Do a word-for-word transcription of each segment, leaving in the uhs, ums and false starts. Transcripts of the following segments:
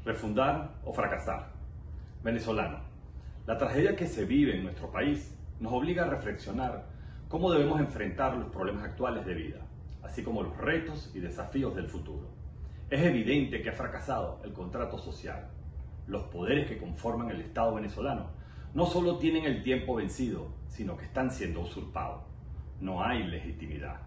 refundar o fracasar. Venezolano, la tragedia que se vive en nuestro país nos obliga a reflexionar cómo debemos enfrentar los problemas actuales de vida, así como los retos y desafíos del futuro. Es evidente que ha fracasado el contrato social. Los poderes que conforman el Estado venezolano no solo tienen el tiempo vencido, sino que están siendo usurpados. No hay legitimidad.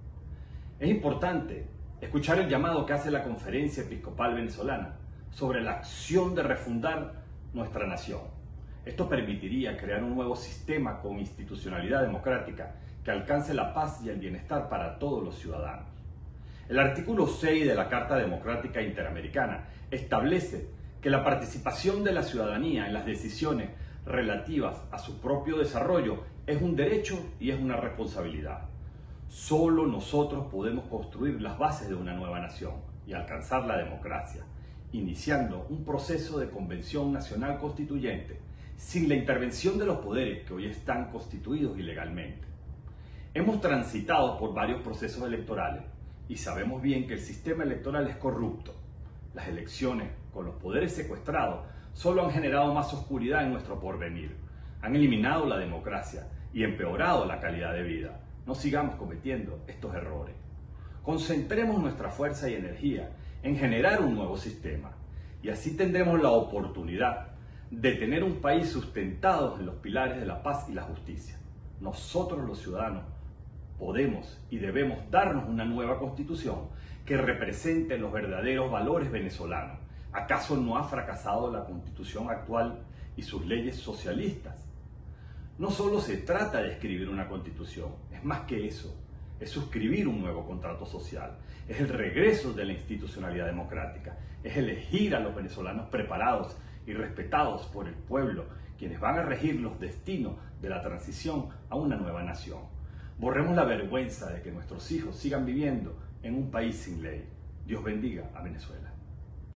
Es importante escuchar el llamado que hace la Conferencia Episcopal Venezolana sobre la acción de refundar nuestra nación. Esto permitiría crear un nuevo sistema con institucionalidad democrática que alcance la paz y el bienestar para todos los ciudadanos. El artículo seis de la Carta Democrática Interamericana establece que la participación de la ciudadanía en las decisiones relativas a su propio desarrollo es un derecho y es una responsabilidad. Solo nosotros podemos construir las bases de una nueva nación y alcanzar la democracia, iniciando un proceso de convención nacional constituyente sin la intervención de los poderes que hoy están constituidos ilegalmente. Hemos transitado por varios procesos electorales y sabemos bien que el sistema electoral es corrupto. Las elecciones con los poderes secuestrados solo han generado más oscuridad en nuestro porvenir, han eliminado la democracia y empeorado la calidad de vida. No sigamos cometiendo estos errores. Concentremos nuestra fuerza y energía en generar un nuevo sistema y así tendremos la oportunidad de tener un país sustentado en los pilares de la paz y la justicia. Nosotros los ciudadanos podemos y debemos darnos una nueva constitución que represente los verdaderos valores venezolanos. ¿Acaso no ha fracasado la constitución actual y sus leyes socialistas? No solo se trata de escribir una constitución, es más que eso, es suscribir un nuevo contrato social, es el regreso de la institucionalidad democrática, es elegir a los venezolanos preparados y respetados por el pueblo, quienes van a regir los destinos de la transición a una nueva nación. Borremos la vergüenza de que nuestros hijos sigan viviendo en un país sin ley. Dios bendiga a Venezuela.